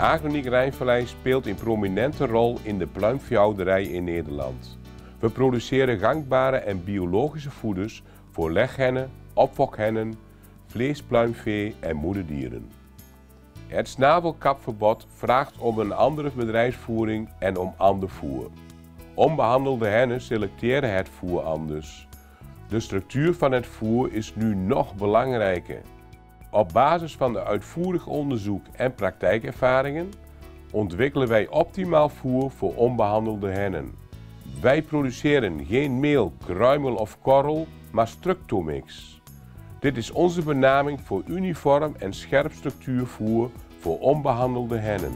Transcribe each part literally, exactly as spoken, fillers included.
Agroniek Rijnvallei speelt een prominente rol in de pluimveehouderij in Nederland. We produceren gangbare en biologische voeders voor leghennen, opfokhennen, vleespluimvee en moederdieren. Het snavelkapverbod vraagt om een andere bedrijfsvoering en om ander voer. Onbehandelde hennen selecteren het voer anders. De structuur van het voer is nu nog belangrijker. Op basis van de uitvoerig onderzoek en praktijkervaringen ontwikkelen wij optimaal voer voor onbehandelde hennen. Wij produceren geen meel, kruimel of korrel, maar Structomix. Dit is onze benaming voor uniform en scherp structuurvoer voor onbehandelde hennen.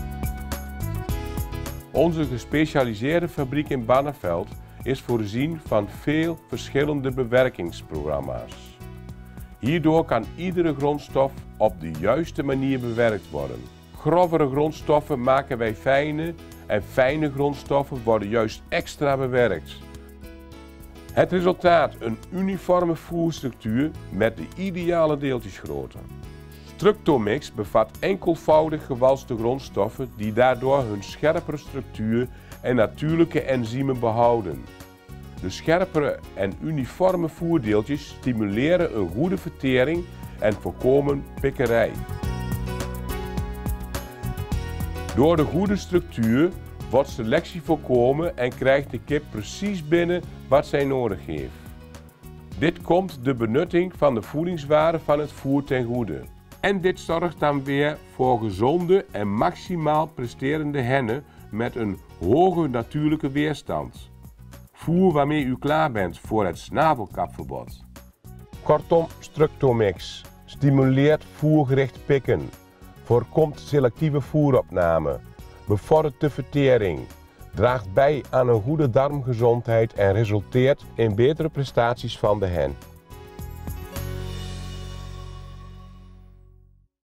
Onze gespecialiseerde fabriek in Barneveld is voorzien van veel verschillende bewerkingsprogramma's. Hierdoor kan iedere grondstof op de juiste manier bewerkt worden. Grovere grondstoffen maken wij fijne en fijne grondstoffen worden juist extra bewerkt. Het resultaat: een uniforme voerstructuur met de ideale deeltjesgrootte. Structomix bevat enkelvoudig gewalste grondstoffen die daardoor hun scherpere structuur en natuurlijke enzymen behouden. De scherpere en uniforme voerdeeltjes stimuleren een goede vertering en voorkomen pikkerij. Door de goede structuur wordt selectie voorkomen en krijgt de kip precies binnen wat zij nodig heeft. Dit komt de benutting van de voedingswaarde van het voer ten goede. En dit zorgt dan weer voor gezonde en maximaal presterende hennen met een hoge natuurlijke weerstand. Voer waarmee u klaar bent voor het snavelkapverbod. Kortom, Structomix stimuleert voergericht pikken, voorkomt selectieve voeropname, bevordert de vertering, draagt bij aan een goede darmgezondheid en resulteert in betere prestaties van de hen.